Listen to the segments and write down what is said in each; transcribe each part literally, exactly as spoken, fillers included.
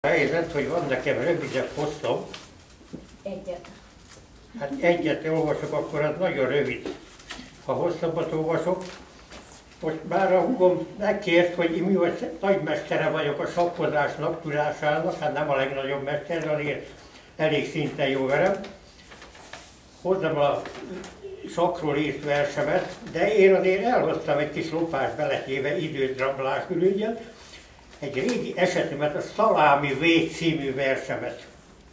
A helyzet, hogy van nekem rövidebb posztom. Egyet. Hát egyet olvasok, akkor az nagyon rövid. Ha hosszabbat olvasok, most már a húgom megkért, hogy mi vagy nagymestere vagyok a sakkozásnak, tudásának, hát nem a legnagyobb mester, azért elég szinten jó velem. Hozzam a sakról írt versemet, de én azért elhoztam egy kis lopás beletéve idődrablás ürügyen, egy régi esetemet, a Szalámi Vég című versemet.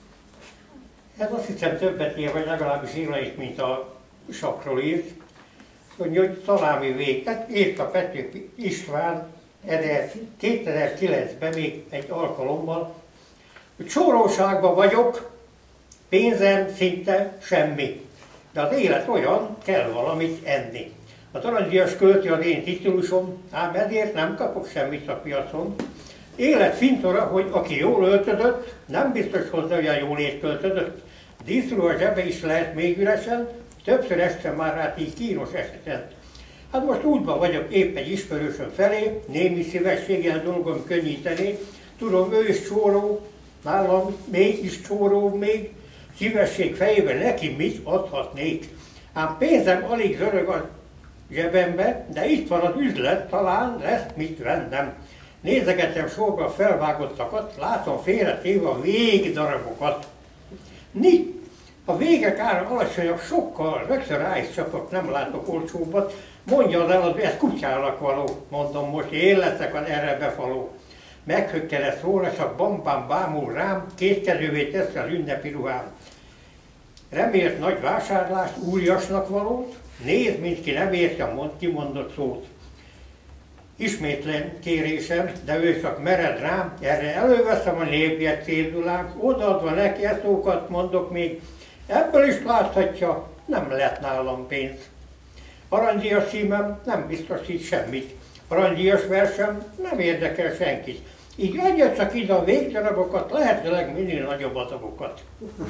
Ez azt hiszem többet ér, vagy legalábbis ér, mint a sakról írt. Mondja, hogy Szalámi Vég, tehát írt a Petőfi István kétezer-kilencben még egy alkalommal, hogy csóróságban vagyok, pénzem szinte semmi, de az élet olyan, kell valamit enni. Az aranydias költi az én titulusom, ám ezért nem kapok semmit a piacon. Élet fintora, hogy aki jól öltözött, nem biztos hozzá olyan jól költözött. Díszruha zsebe is lehet még üresen, többször este már rá így kínos eseten. Hát most útban vagyok épp egy ismerősöm felé, némi szívességgel dolgom könnyíteni. Tudom, ő is csóró, nálam még is csóró még, szívesség fejében neki mit adhatnék. Ám pénzem alig zörög a zsebembe, de itt van az üzlet, talán lesz mit vennem. Nézegetem sorba a felvágottakat, látom félretéve a végdarabokat. Ni, a végek ára alacsonyabb sokkal, rögtön rá is csapok, nem látok olcsóbbat. Mondja az eladó, ez kutyának való, mondom most, én leszek az erre befaló. Meghökkene szóra, csak bambám bámul rám, kétkezővé teszi az ünnepi ruhám. Remélt nagy vásárlást, úriasnak valót, nézd, mint ki nem érti a mond, kimondott szót. Ismétlen kérésem, de ő csak mered rám, erre előveszem a névjegy cédulát, odaadva neki eszókat mondok még, ebből is láthatja, nem lett nálam pénz. Aranydias címem nem biztosít semmit, aranydias versem nem érdekel senkit. Így adja csak ide a végdarabokat, lehetőleg minél nagyobb adagokat.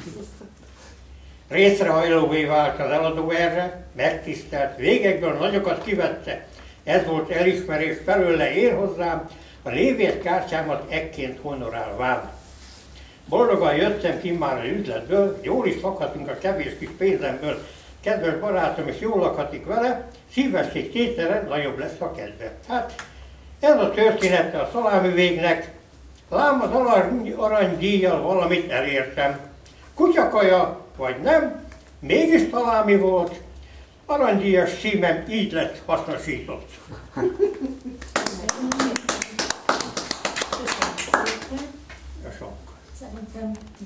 Részrehajlóvé vált az eladó erre, megtisztelt, végekből nagyokat kivette. Ez volt elismerés felőle ér hozzám, a névjegykártyámat ekként honorálván. Boldogan jöttem ki már az üzletből, jól is lakhatunk a kevés kis pénzemből. Kedves barátom is jól lakhatik vele, szívesség tételen nagyobb lesz a kedve. Hát ez a története a Szalámi Végnek, lám az aranydíjjal valamit elértem. Kutyakaja vagy nem, mégis szalámi volt, aranydíjas címem így lett hasznosított. Szerintem